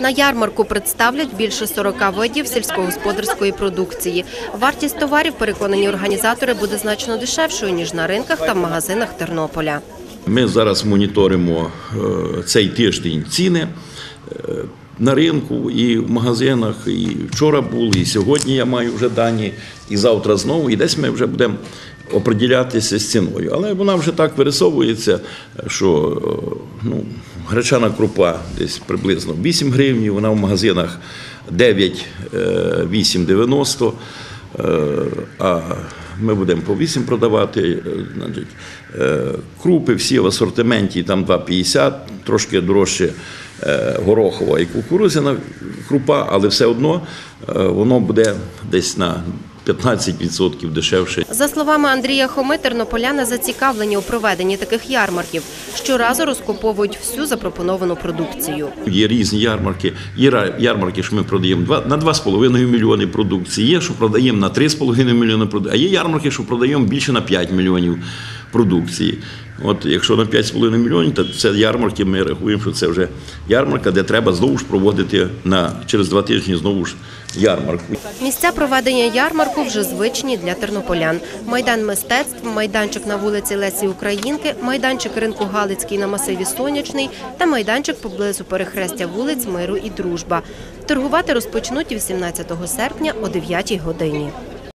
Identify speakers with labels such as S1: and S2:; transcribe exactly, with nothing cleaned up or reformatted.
S1: На ярмарку представлять більше сорока видів сільськогосподарської продукції. Вартість товарів, переконані організатори, буде значно дешевшою, ніж на ринках та в магазинах Тернополя.
S2: Ми зараз моніторимо цей тиждень ціни на ринку і в магазинах. І вчора були, і сьогодні я маю вже дані, і завтра знову. І десь ми вже будемо оприділятися з ціною. Але вона вже так вирисовується, що ну, гречана крупа десь приблизно вісім гривень, вона в магазинах дев'ять - вісім дев'яносто, а ми будемо по вісім продавати. Значить, крупи всі в асортименті, там два п'ятдесят, трошки дорожче горохова і кукурудзяна крупа, але все одно воно буде десь на п'ятнадцять відсотків дешевше.
S1: За словами Андрія Хоми, тернополяни зацікавлені у проведенні таких ярмарків. Щоразу розкуповують всю запропоновану продукцію.
S2: Є різні ярмарки. Є ярмарки, що ми продаємо на два з половиною мільйони продукції, є, що продаємо на три з половиною мільйони продукції, а є ярмарки, що продаємо більше на п'ять мільйонів продукції. От якщо на п'ять з половиною мільйонів, то це ярмарки, ми рахуємо, що це вже ярмарка, де треба знову ж проводити на, через два тижні знову ж ярмарку.
S1: Місця проведення ярмарку вже звичні для тернополян. Майдан мистецтв, майданчик на вулиці Лесі Українки, майданчик ринку Галицький на масиві Сонячний та майданчик поблизу перехрестя вулиць Миру і Дружба. Торгувати розпочнуть вісімнадцятого серпня о дев'ятій годині.